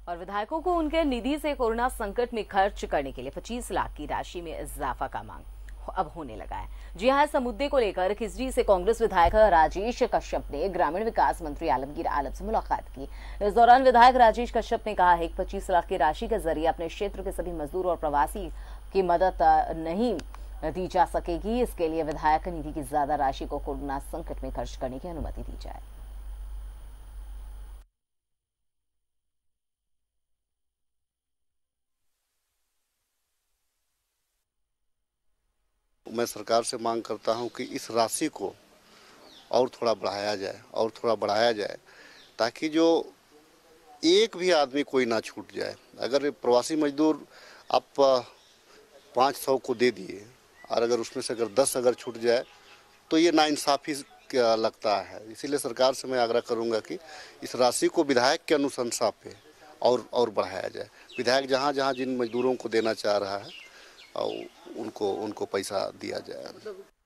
और विधायकों को उनके निधि से कोरोना संकट में खर्च करने के लिए 25 लाख की राशि में इजाफा का मांग अब होने लगा है। जी हां, इस मुद्दे को लेकर खिजरी से कांग्रेस विधायक राजेश कश्यप ने ग्रामीण विकास मंत्री आलमगीर आलम से मुलाकात की। इस दौरान विधायक राजेश कश्यप ने कहा है कि 25 लाख की राशि के जरिए अपने क्षेत्र के सभी मजदूर और प्रवासी की मदद नहीं दी जा सकेगी। इसके लिए विधायक निधि की ज्यादा राशि को कोरोना संकट में खर्च करने की अनुमति दी जाए। मैं सरकार से मांग करता हूं कि इस राशि को और थोड़ा बढ़ाया जाए ताकि जो एक भी आदमी कोई ना छूट जाए। अगर प्रवासी मजदूर आप 500 को दे दिए और अगर उसमें से अगर 10 अगर छूट जाए तो ये नाइंसाफी लगता है। इसीलिए सरकार से मैं आग्रह करूंगा कि इस राशि को विधायक के अनुशंसा पे और बढ़ाया जाए। विधायक जहां जहां जिन मजदूरों को देना चाह रहा है उनको पैसा दिया जाए।